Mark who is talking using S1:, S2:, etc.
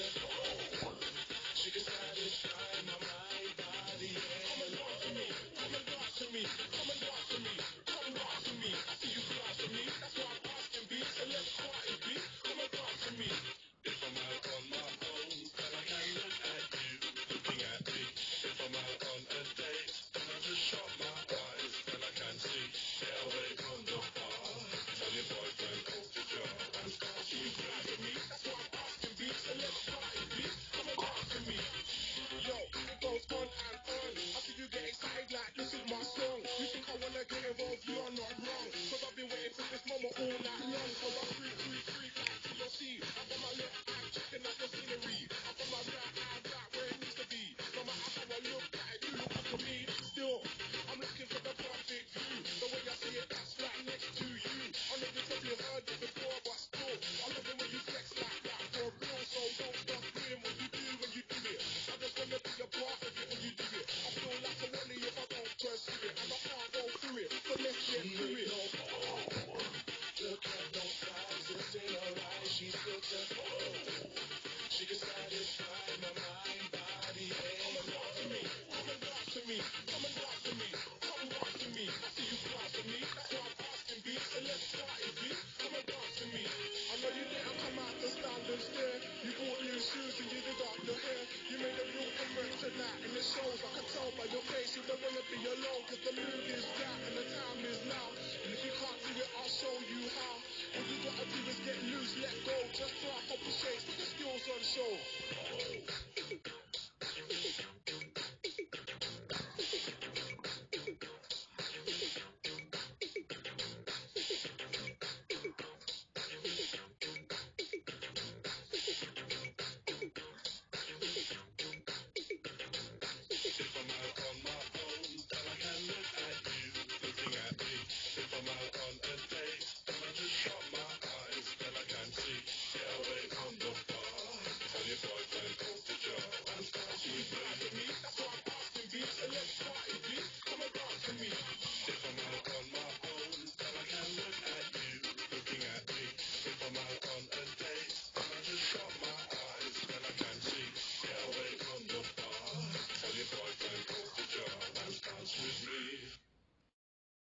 S1: She can satisfy my mind, body, and come and dance to me, come and dance to me, come and dance to me, come dance to me. I see you dance to me, that's why I'm asking B. So let's party B, come and dance to me. If I'm out on my own, then I can look at you, looking at me. If I'm out on a date, then I just shut my eyes, then I can see. Get away from the bar, tell your boyfriend off the job, and start to you dance to me. That's why I'm asking B. So let's party B, come and dance to me. Yo, it goes on and on. I see you get excited like this is my song. You think I wanna get involved, you're not wrong. Cause I've been waiting for this moment all night long. Cause I'm free like TLC. I've got my left eye checking out the scenery. I've got my right eye right where it needs to be. No matter how I look like, you look up to me. Still, I'm looking for the perfect view. The way I see it, that's right next to you. I know you probably heard it before, but still, I love it when you flex like that for real. So don't stop doing what you do when you do it. I just wanna be a part of it when you do it. I feel like a wally if I don't pursue it, and I can't go through it. So let's get through it. Look at those thighs, it's in her eyes. She's built to she can satisfy my mind, body, and come and dance to me, come and dance to me, come and dance to me, come dance to me. I see you dance to me, that's why I'm asking B. So let's party B, come and dance to me. I know you didn't come out to stand and stare. You bought new shoes and you did up your hair. You made a real effort tonight and it shows. I can tell by your face you don't wanna be alone. Cause the mood is right and the time is now. And if you can't do it, I'll show you how. All you gotta do is get loose, let go. Just try a couple shakes, put the skills on show.